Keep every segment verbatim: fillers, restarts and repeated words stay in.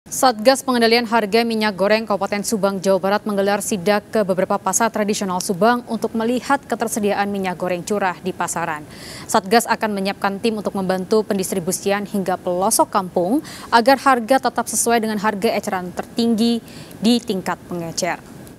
Satgas Pengendalian Harga Minyak Goreng Kabupaten Subang, Jawa Barat menggelar sidak ke beberapa pasar tradisional Subang untuk melihat ketersediaan minyak goreng curah di pasaran. Satgas akan menyiapkan tim untuk membantu pendistribusian hingga pelosok kampung agar harga tetap sesuai dengan harga eceran tertinggi di tingkat pengecer.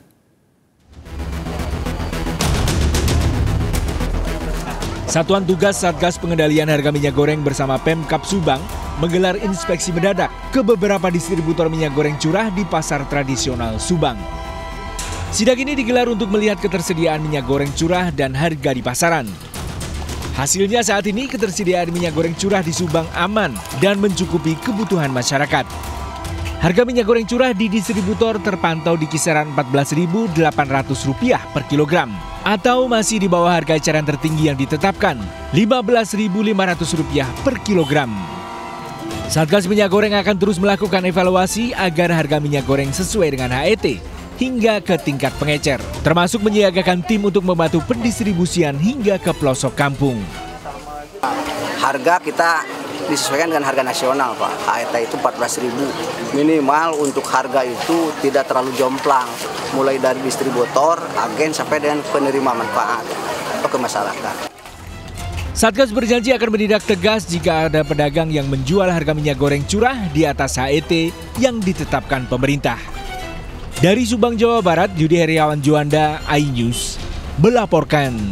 Satuan Tugas Satgas Pengendalian Harga Minyak Goreng bersama Pemkab Subang menggelar inspeksi mendadak ke beberapa distributor minyak goreng curah di pasar tradisional Subang. Sidak ini digelar untuk melihat ketersediaan minyak goreng curah dan harga di pasaran. Hasilnya saat ini ketersediaan minyak goreng curah di Subang aman dan mencukupi kebutuhan masyarakat. Harga minyak goreng curah di distributor terpantau di kisaran empat belas ribu delapan ratus rupiah per kilogram atau masih di bawah harga eceran tertinggi yang ditetapkan lima belas ribu lima ratus rupiah per kilogram. Satgas Minyak Goreng akan terus melakukan evaluasi agar harga minyak goreng sesuai dengan H E T hingga ke tingkat pengecer, termasuk menyiagakan tim untuk membantu pendistribusian hingga ke pelosok kampung. Harga kita disesuaikan dengan harga nasional, Pak. H E T itu empat belas ribu. Minimal untuk harga itu tidak terlalu jomplang, mulai dari distributor, agen, sampai dengan penerima manfaat atau ke masyarakat. Satgas berjanji akan menindak tegas jika ada pedagang yang menjual harga minyak goreng curah di atas H E T yang ditetapkan pemerintah. Dari Subang, Jawa Barat, Yudi Heriawan Juanda, iNews, melaporkan.